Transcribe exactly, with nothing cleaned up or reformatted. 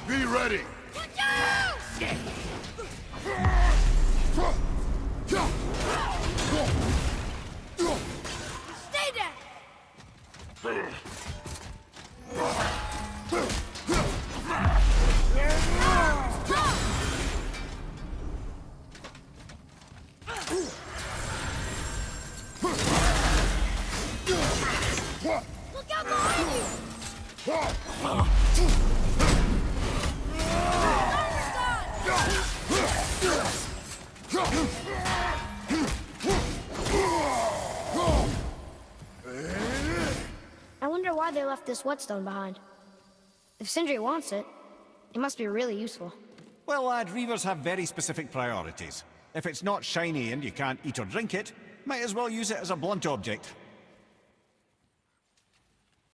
Be ready! Watch out! Stay there! Look out behind you! I wonder why they left this whetstone behind. If Sindri wants it, it must be really useful. Well, lad, reavers have very specific priorities. If it's not shiny and you can't eat or drink it, might as well use it as a blunt object.